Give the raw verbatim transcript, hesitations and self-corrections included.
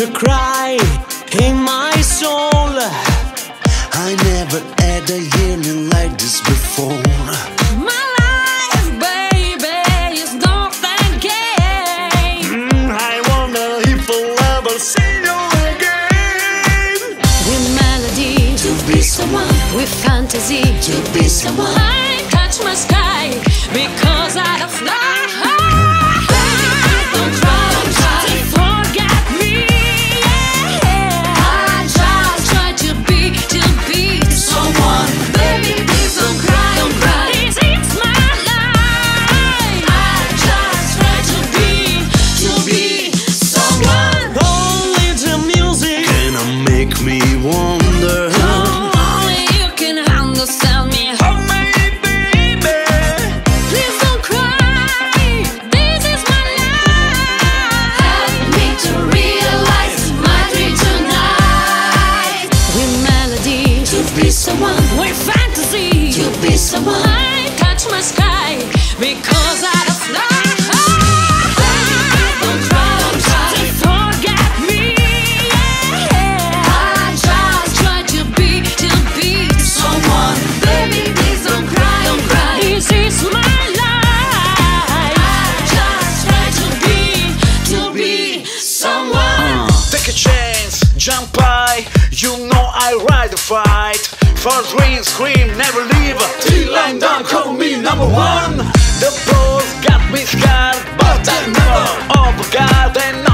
a cry in my soul. I never had a yearning like this before. My life, baby, is not that game. mm, I wonder if I'll ever see you again. With melody, To be someone, with fantasy, to be someone. I touch my sky because I fly. Don't try, don't try to forget me. Yeah. I just try to be, to be someone. Baby, please don't cry, don't cry. It's, it's my life. I just try to be, to be someone. Only the music Can I make me wonder? Only you can understand me. Oh, my baby. Please don't cry. This is my life. Help me to realize my dream tonight. With melody, To be someone, with fantasy, to be someone. I touch my sky because I fly. Don't try, don't try to forget me. Yeah. I just try to be, to be someone. Baby, please don't cry, don't cry. This is my life. I just try to be, to be someone. Take a chance, jump high. You know I ride the fight. For dreams, scream, never leave. Till I'm done, call me number one. The pros got me scared, but I never overgot and